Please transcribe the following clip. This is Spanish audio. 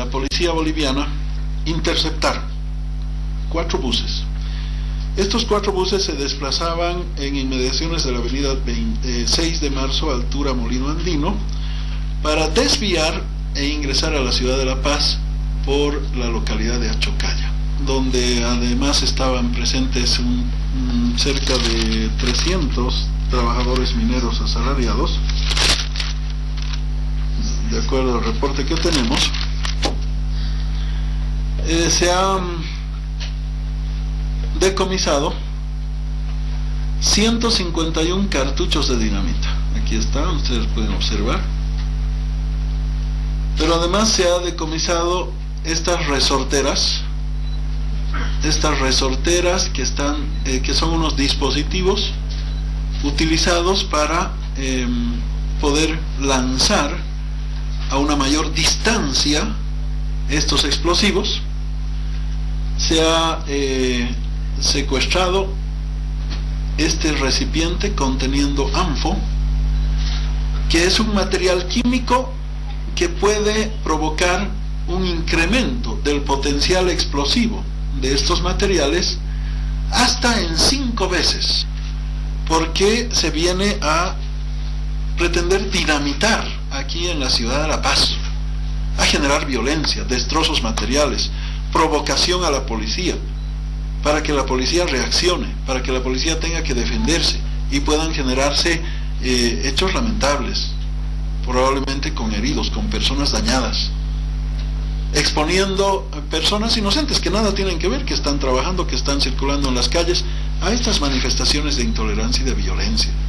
policía boliviana interceptar 4 buses. Estos 4 buses se desplazaban en inmediaciones de la avenida 6 de marzo, altura Molino Andino, para desviar e ingresar a la ciudad de La Paz por la localidad de Achocalla, donde además estaban presentes cerca de 300 trabajadores mineros asalariados. De acuerdo al reporte que tenemos, se han decomisado 151 cartuchos de dinamita. Aquí está, ustedes pueden observar. Pero además se ha decomisado estas resorteras que son unos dispositivos utilizados para poder lanzar a una mayor distancia estos explosivos. Se ha secuestrado este recipiente conteniendo ANFO, que es un material químico que puede provocar un incremento del potencial explosivo de estos materiales hasta en 5 veces, porque se viene a pretender dinamitar aquí en la ciudad de La Paz, a generar violencia, destrozos materiales, provocación a la policía, para que la policía reaccione, para que la policía tenga que defenderse y puedan generarse hechos lamentables, probablemente con heridos, con personas dañadas, exponiendo personas inocentes que nada tienen que ver, que están trabajando, que están circulando en las calles, a estas manifestaciones de intolerancia y de violencia.